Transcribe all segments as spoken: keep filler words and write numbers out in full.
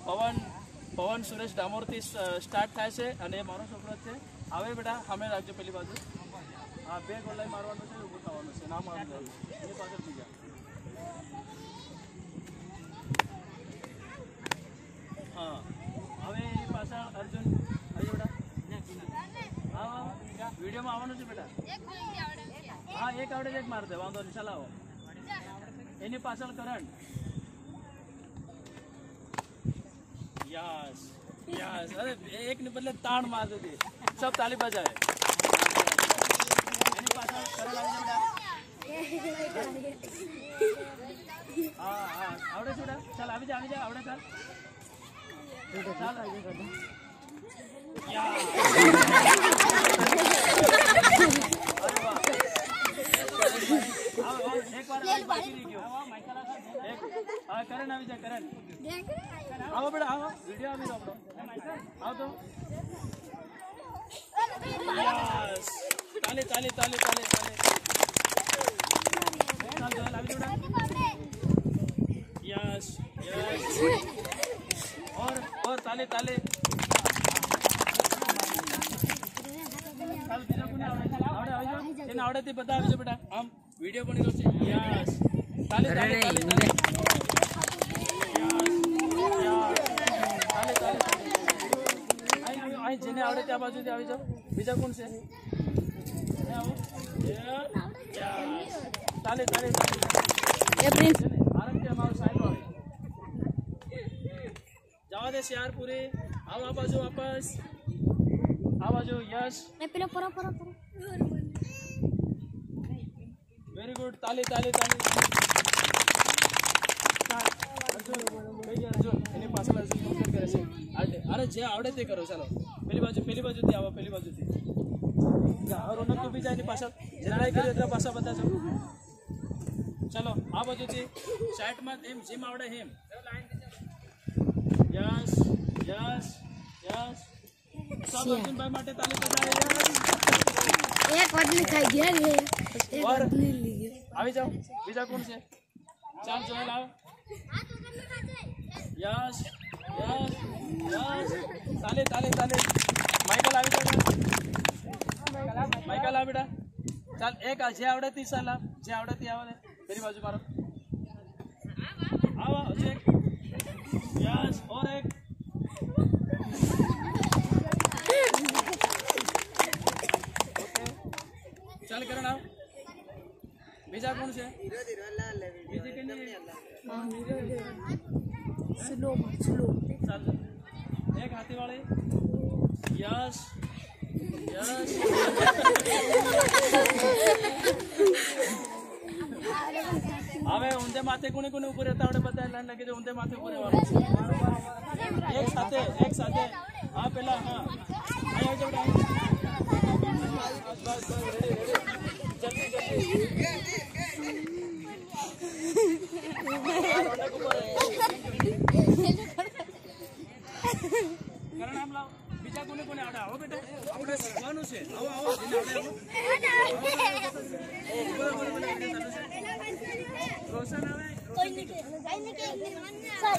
પવન પવન સુરેશ ડામોરથી સ્ટાર્ટ થાય છે અને મારો છોકરો છે. હવે બેટા સામે રાખજો પેલી બાજુ. હા બે ગોળાઈ મારવાનું છે, ઊભું થવાનું છે, ના મારવાનું એની પાછળ બીજા. હા હવે એની પાછળ અર્જુન આવી બેટા. હા વિડીયોમાં આવવાનું છે બેટા. હા એક આવડે જ એક માર દે, વાંધો નહીં, ચલાવો. એની પાછળ કરંટ. यस यस अरे एक ने बदले ताड़ मार दी, सब ताली बजाए. एनी पाछळ करंट આવી બેટા. હા હા આવડે છે બેટા. ચાલ આવી જા આવી જા આવડે. ચાલ ચાલ આવી જા. યા અરે વાહ. આવો એક વાર બાકી રહી ગયો. એક હા કરંટ આવી જા કરંટ. आओ बेटा आओ, वीडियो अभी रोक दो. आओ तो. यस ताली ताली ताली ताली ताली. चल चल अभी बेटा. यस यस और और ताली ताली. चल બીજા કોને આવડે આવડે આવી જાવ. એને આવડેથી બધા આવી જાવ બેટા. આમ વિડિયો બની રહ્યો છે. યસ તાલી તાલી તાલી તાલી. જેને આવડે ત્યાં બાજુથી આવી જાવ. બીજા કોણ છે? તાલે તાલે આરામથી અમારું સાઈડ આવે. જવા દે શિયાર પૂરી. આવો આ બાજુ વાપસ. આ બાજુ. Yes very good. તાલી તાલી તાલી. અર્જુન એની પાછળ અર્જુન કમ્પ્લીટ કરે છે. અરે જે આવડે તે કરો. ચાલો પેલી બાજુ પેલી બાજુથી આવો પેલી બાજુથી. રોનક તું બી જાય એની પાછળ. જેના કર્યું એટલે પાછા બધા જાઓ. ચાલો આ બાજુથી સાઈડમાં એમ જેમ આવડે એમ. Yes yes yes. सब अर्जुन भाई માટે તાલી બજાવે. એક વાટલી ખાઈ ગયા રે. એક વાટલી લઈ ગયો. આવી જાઓ. બીજા કોણ છે? ચાલ જોઈ લાવ. यस यस यस ताले ताले ताले. माइकल આવી જા. माइकल आ बेटा. ચાલ એક જે આવડે તી સાલા જે આવડે તી આવે તેરી બાજુ મારો. આવો હજી એક. यस और एक. ओके ચાલ કરણ આવ. બીજા કોણ છે? ધીરે ધીરે લા લે. બીજી કે નહીં. હા ધીરે ધીરે स्लो स्लो. चल एक हाथी वाले. यस यस હવે ઊંધે માથે કોને કોને ઉપર રહેતા આવડે બધા લાઈન લાગી જાય. ઊંધે માથે ઉપર રહેવાનું. એક સાથે એક સાથે. હા પેલા હા અહીં આવજો બેટા. બસ બસ રેડી રેડી. જલ્દી જલ્દી. કરણ આમ લાવ. બીજા કોને કોને આવડે? આવો બેટા આપણે શીખવાનું છે. આવો આવો જેને આવડે આવો. રોશન આવે. કોઈ નહીં કઈ નહીં કે સર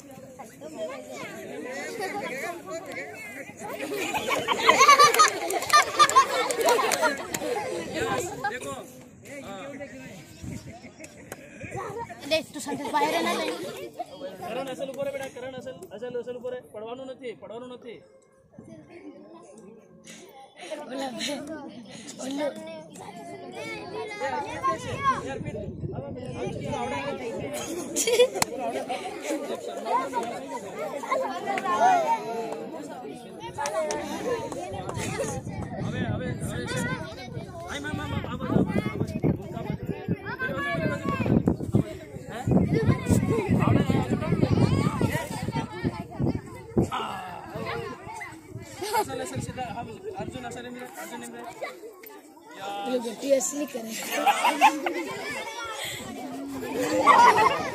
देखो देख तू संदेश बाहेर ना लई. કરણ અસલ ઉપર બેટા. કરણ અસલ અસલ અસલ ઉપર. પડવાનું નથી પડવાનું નથી. ઓલા ઓલા યાર પીટ આવડે હવે હવે હવે આઈ મામા મામા આ બાજુ આ બાજુ મોટા બાજુ असल असल सीधा हम अर्जुन असल में अर्जुन में यार ये गट्टी असली करे.